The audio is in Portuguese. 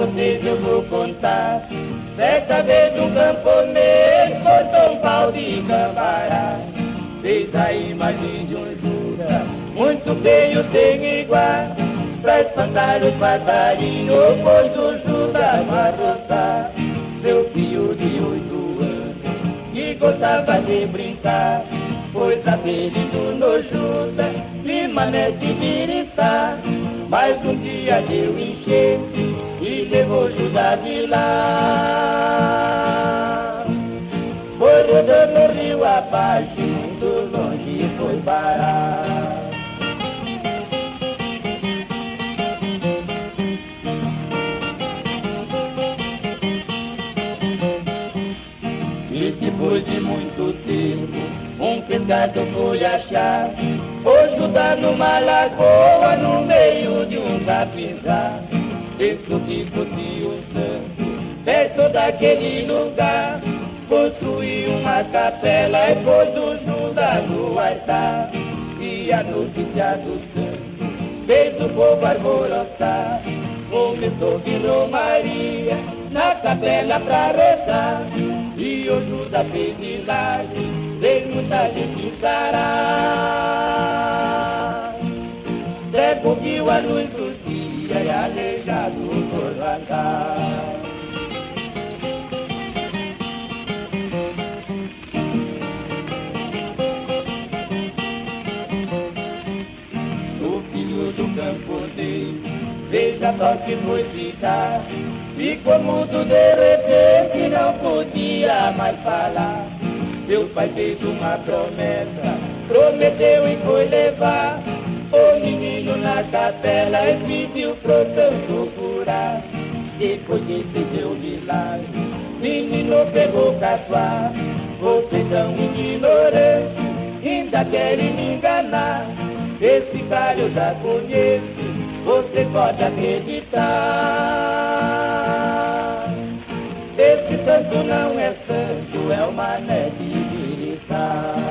vocês eu vou contar. Certa vez um camponês cortou um pau de cambará. Fez a imagem de um Judas, muito feio sem igual. Pra espantar os passarinhos, pôs o Judas a roçar. Seu filho de 8 anos, que gostava de brincar, pôs apelido no Judas de Manete Biriçá. Mas um dia deu enchente e levou Judas de lá. Foi rodando o rio abaixo, muito longe foi parar. E depois de muito tempo, um pescador foi achar o Judas numa lagoa, no meio de um capinzal. Pensou que fosse um santo, perto daquele lugar. Construiu uma capela e pôs o Judas no altar. E a notícia do santo fez o povo alvoroçar. Começou que Maria na capela pra rezar. E o Judas fez milagre, fez muita gente sarar. Cego viu a luz do dia e aleijado por andar. O filho do camponês, veja só que foi ficar. Ficou mudo de repente, não podia mais falar. Seu pai fez uma promessa, prometeu e foi levar o menino na capela e pediu pro santo curar. Depois recebeu o milagre, menino pegou caçoar. Vocês são ignorantes, ainda querem me enganar. Esse cara eu já conheço, você pode acreditar. Esse santo não é santo, é o Mané de Biriçá.